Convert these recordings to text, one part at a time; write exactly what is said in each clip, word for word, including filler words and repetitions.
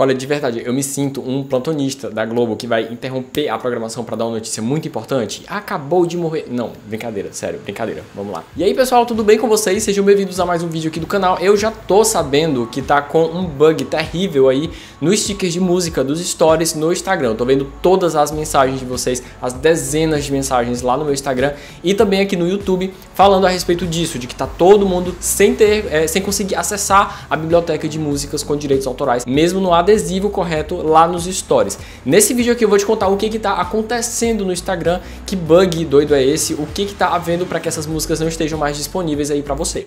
Olha, de verdade, eu me sinto um plantonista da Globo que vai interromper a programação para dar uma notícia muito importante. Acabou de morrer. Não, brincadeira, sério, brincadeira. Vamos lá. E aí, pessoal, tudo bem com vocês? Sejam bem-vindos a mais um vídeo aqui do canal. Eu já tô sabendo que tá com um bug terrível aí no sticker de música dos stories no Instagram. Eu tô vendo todas as mensagens de vocês, as dezenas de mensagens lá no meu Instagram e também aqui no YouTube falando a respeito disso, de que tá todo mundo sem ter, é, sem conseguir acessar a biblioteca de músicas com direitos autorais, mesmo no adesivo correto lá nos stories. Nesse vídeo aqui eu vou te contar o que que tá acontecendo no Instagram, que bug doido é esse, o que que tá havendo para que essas músicas não estejam mais disponíveis aí para você.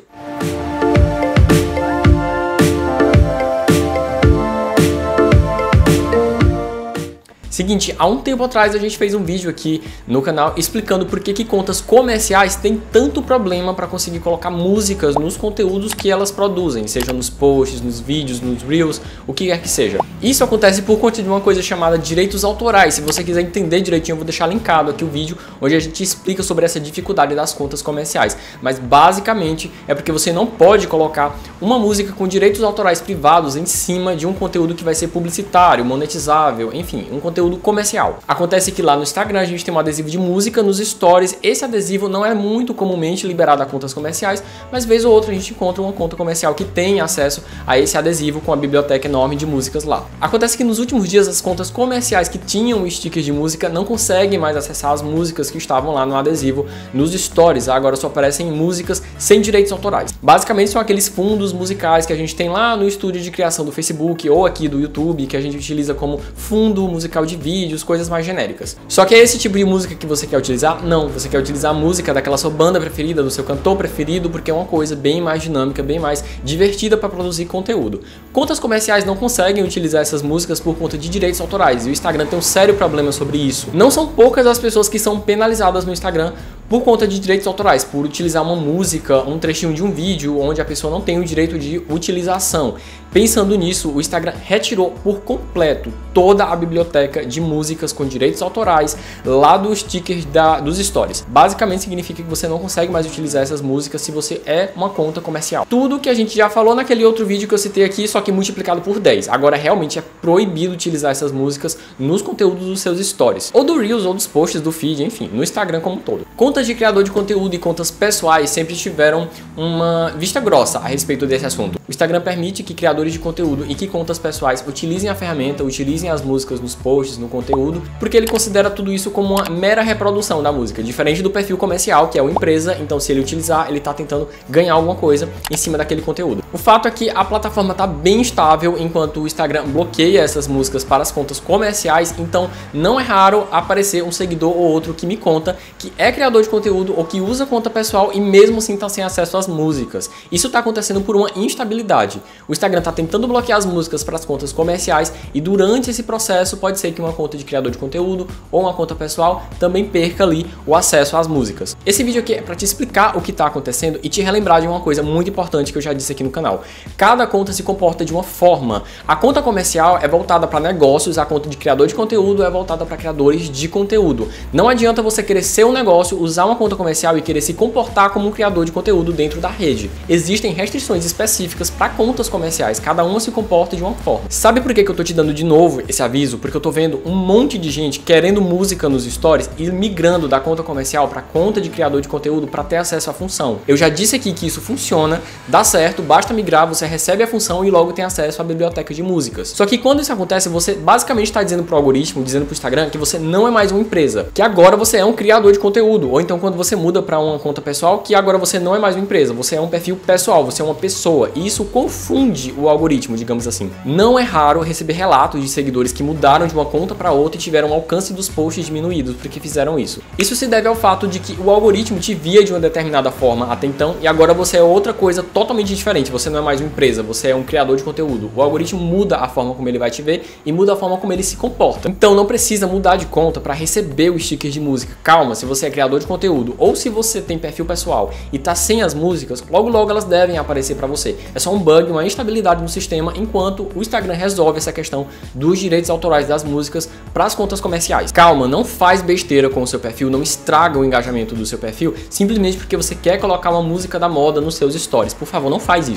Seguinte, há um tempo atrás a gente fez um vídeo aqui no canal explicando por que que contas comerciais têm tanto problema para conseguir colocar músicas nos conteúdos que elas produzem, seja nos posts, nos vídeos, nos reels, o que quer que seja. Isso acontece por conta de uma coisa chamada direitos autorais. Se você quiser entender direitinho, eu vou deixar linkado aqui o vídeo onde a gente explica sobre essa dificuldade das contas comerciais. Mas basicamente é porque você não pode colocar uma música com direitos autorais privados em cima de um conteúdo que vai ser publicitário, monetizável, enfim, um conteúdo comercial. Acontece que lá no Instagram a gente tem um adesivo de música nos stories. Esse adesivo não é muito comumente liberado a contas comerciais, mas vez ou outra a gente encontra uma conta comercial que tem acesso a esse adesivo com a biblioteca enorme de músicas lá. Acontece que nos últimos dias as contas comerciais que tinham stickers de música não conseguem mais acessar as músicas que estavam lá no adesivo nos stories. Agora só aparecem músicas sem direitos autorais. Basicamente são aqueles fundos musicais que a gente tem lá no estúdio de criação do Facebook ou aqui do YouTube, que a gente utiliza como fundo musical de vídeos, coisas mais genéricas. Só que é esse tipo de música que você quer utilizar? Não, você quer utilizar a música daquela sua banda preferida, do seu cantor preferido, porque é uma coisa bem mais dinâmica, bem mais divertida para produzir conteúdo. Contas comerciais não conseguem utilizar essas músicas por conta de direitos autorais e o Instagram tem um sério problema sobre isso. Não são poucas as pessoas que são penalizadas no Instagram por conta de direitos autorais, por utilizar uma música, um trechinho de um vídeo onde a pessoa não tem o direito de utilização. Pensando nisso, o Instagram retirou por completo toda a biblioteca de músicas com direitos autorais lá dos stickers da, dos stories. Basicamente significa que você não consegue mais utilizar essas músicas se você é uma conta comercial. Tudo que a gente já falou naquele outro vídeo que eu citei aqui, só que multiplicado por dez. Agora realmente é proibido utilizar essas músicas nos conteúdos dos seus stories, ou do Reels, ou dos posts do feed, enfim, no Instagram como um todo. Contas de criador de conteúdo e contas pessoais sempre tiveram uma vista grossa a respeito desse assunto. O Instagram permite que criadores de conteúdo e que contas pessoais utilizem a ferramenta, utilizem as músicas nos posts, no conteúdo, porque ele considera tudo isso como uma mera reprodução da música, diferente do perfil comercial, que é uma empresa, então se ele utilizar, ele está tentando ganhar alguma coisa em cima daquele conteúdo. O fato é que a plataforma está bem estável, enquanto o Instagram bloqueia essas músicas para as contas comerciais, então não é raro aparecer um seguidor ou outro que me conta que é criador de conteúdo ou que usa conta pessoal e mesmo assim está sem acesso às músicas. Isso está acontecendo por uma instabilidade. O Instagram está tentando bloquear as músicas para as contas comerciais e durante esse processo pode ser que uma conta de criador de conteúdo ou uma conta pessoal também perca ali o acesso às músicas. Esse vídeo aqui é para te explicar o que está acontecendo e te relembrar de uma coisa muito importante que eu já disse aqui no canal. Cada conta se comporta de uma forma. A conta comercial é voltada para negócios, a conta de criador de conteúdo é voltada para criadores de conteúdo. Não adianta você querer ser um negócio, usar uma conta comercial e querer se comportar como um criador de conteúdo dentro da rede. Existem restrições específicas para contas comerciais, cada uma se comporta de uma forma. Sabe por que que eu tô te dando de novo esse aviso? Porque eu tô vendo um monte de gente querendo música nos stories e migrando da conta comercial para conta de criador de conteúdo para ter acesso à função. Eu já disse aqui que isso funciona, dá certo, basta migrar, você recebe a função e logo tem acesso à biblioteca de músicas. Só que quando isso acontece, você basicamente está dizendo pro algoritmo, dizendo pro Instagram que você não é mais uma empresa, que agora você é um criador de conteúdo, ou então quando você muda para uma conta pessoal, que agora você não é mais uma empresa, você é um perfil pessoal, você é uma pessoa, e isso confunde o algoritmo, digamos assim. Não é raro receber relatos de seguidores que mudaram de uma conta para outra e tiveram o alcance dos posts diminuídos porque fizeram isso. Isso se deve ao fato de que o algoritmo te via de uma determinada forma até então e agora você é outra coisa totalmente diferente, você não é mais uma empresa, você é um criador de conteúdo. O algoritmo muda a forma como ele vai te ver e muda a forma como ele se comporta. Então não precisa mudar de conta para receber o sticker de música. Calma, se você é criador de conteúdo ou se você tem perfil pessoal e tá sem as músicas, logo logo elas devem aparecer para você. É só um bug, uma instabilidade no sistema, enquanto o Instagram resolve essa questão dos direitos autorais das músicas para as contas comerciais. Calma, não faz besteira com o seu perfil, não estraga o engajamento do seu perfil simplesmente porque você quer colocar uma música da moda nos seus stories. Por favor, não faz isso.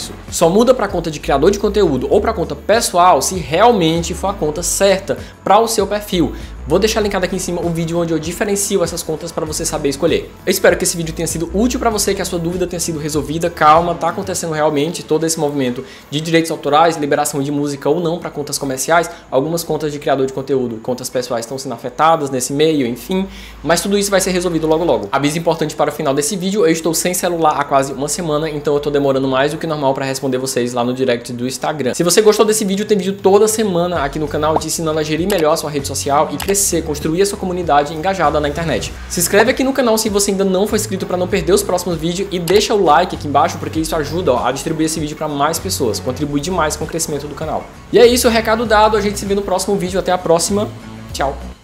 isso. Só muda para a conta de criador de conteúdo ou para a conta pessoal se realmente for a conta certa para o seu perfil. Vou deixar linkado aqui em cima o vídeo onde eu diferencio essas contas para você saber escolher. Eu espero que esse vídeo tenha sido útil para você, que a sua dúvida tenha sido resolvida. Calma, tá acontecendo realmente todo esse movimento de direitos autorais, liberação de música ou não para contas comerciais. Algumas contas de criador de conteúdo, contas pessoais estão sendo afetadas nesse meio, enfim. Mas tudo isso vai ser resolvido logo logo. Aviso importante para o final desse vídeo, eu estou sem celular há quase uma semana, então eu tô demorando mais do que normal para responder vocês lá no direct do Instagram. Se você gostou desse vídeo, tem vídeo toda semana aqui no canal te ensinando a gerir melhor a sua rede social e crescer, construir a sua comunidade engajada na internet. Se inscreve aqui no canal se você ainda não for inscrito para não perder os próximos vídeos e deixa o like aqui embaixo porque isso ajuda ó, a distribuir esse vídeo para mais pessoas, contribui demais com o crescimento do canal. E é isso, recado dado, a gente se vê no próximo vídeo, até a próxima, tchau!